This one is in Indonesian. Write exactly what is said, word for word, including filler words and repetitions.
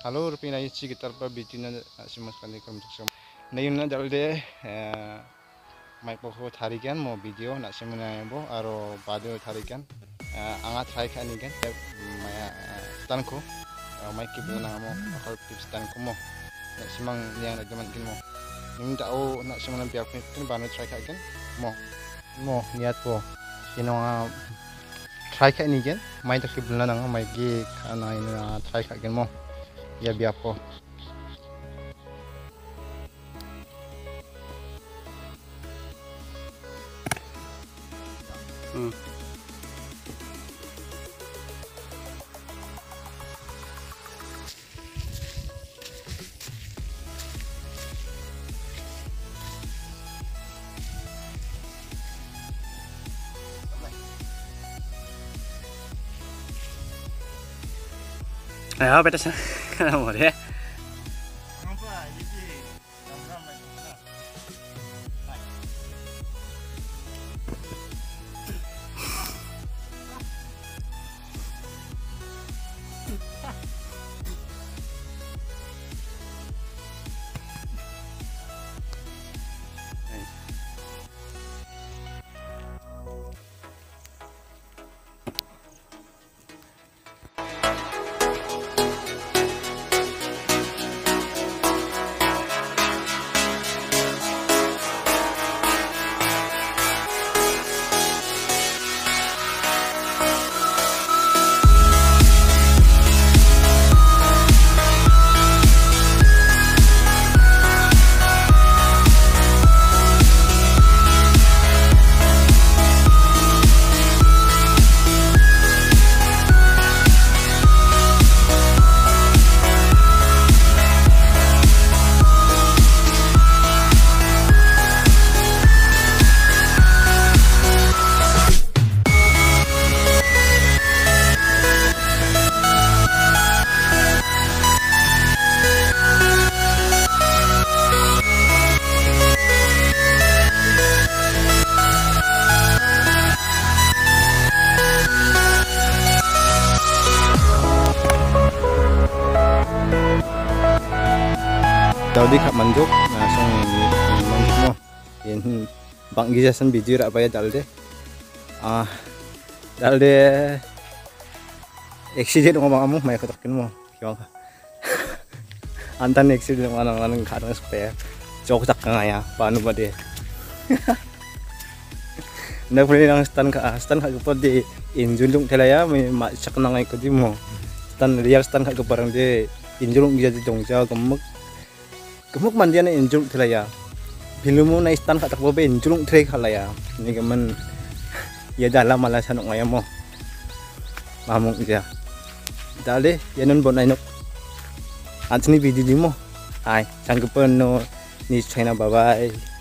Halo rupina ichi gitar pa bitina simas kali kram saksam. Nayun na dalde mic poko tharikan mo video nak semana bo aro bado tharikan anga try kan ikan maya stan ko mic ki buna mo akal tip stan ko mo nak semang yang nak jaman kin mo. Ning tao nak semana biak kin bano try kan mo mo niat po kinong try kan ikan mic tak ki buna nang mic ki kana ina try kan mo. Ya biar po. Hmm. Ayo, beta sana. Mau deh. Daudi kak manjuk langsung manjuk mo in bang gijasan video apa ya dalde ah dalde accident ngomong kamu may katakin mo yung antan accident mana mana kadang supaya jauh tak ngaya paano ba deh na pwede lang stan ka stan ka po di injulung telaya may macak na ngay ko di mo stan real stan ka ko parang di injulung gija di dongja gemuk gemuk mandian injulung telaya bilumu na stan ka takbo be injulung tray kalaya ni gaman ya dalam malah sanok ngaya mo mamong dia dale yanon bon ainok antini video di mo ay sanggupan no ni China bye bye.